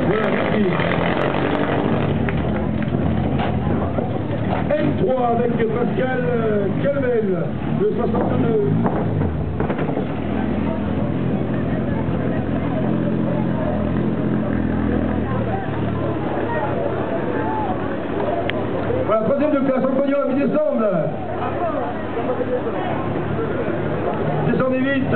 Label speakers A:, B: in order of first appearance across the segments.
A: Voilà, merci. M3 avec Pascal Calvel, le 62. Voilà, troisième de classe, on podium, ils descendent. Descendez vite.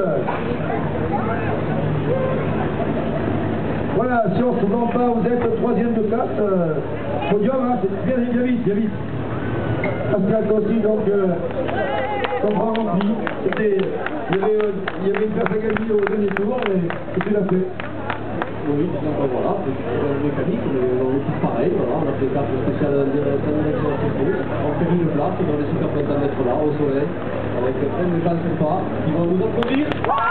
A: Voilà, si on se vend pas, vous êtes troisième de classe. Podium, hein, c'est bien vite, bien vite. Pascal aussi, donc, comprend rempli. Il y avait une place à gagner au dernier tour, mais c'était la fait.
B: Oui, donc voilà, c'est mécanique, on est tous pareil, voilà, on a fait carte spéciale d'animation à Circuit, on fait une place, on est super content d'être là, au soleil, avec plein de gens sympas, qui vont nous applaudir.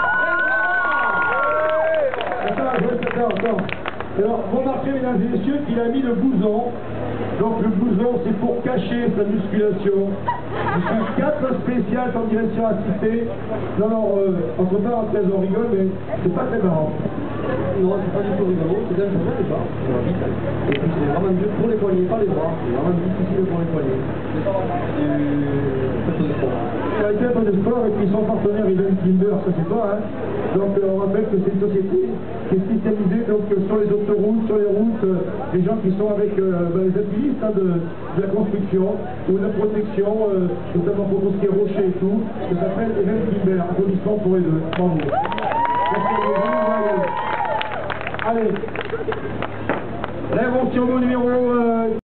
A: Attends. Alors, remarquez, mesdames et messieurs, qu'il a mis le blouson. Donc, le blouson, c'est pour cacher sa musculation. Je suis 4 spéciales en direction assistée. Non, entre parenthèses, on rigole, mais c'est pas très marrant.
B: Non, c'est pas du tout rigolo, c'est dangereux déjà. Et puis c'est vraiment dur pour les poignets, pas les bras. C'est vraiment difficile pour les poignets. C'est un peu de sport.
A: On a été un peu de sport et puis son partenaire Even Timber, ça c'est pas, hein. Donc on rappelle que c'est une société qui est spécialisée donc, sur les autoroutes, sur les routes, les gens qui sont avec les activistes de la construction ou de la protection, notamment pour tout ce qui est rocher et tout. Ça s'appelle Even Timber. Applaudissements pour les deux. Bravo. Allez, l'invention au numéro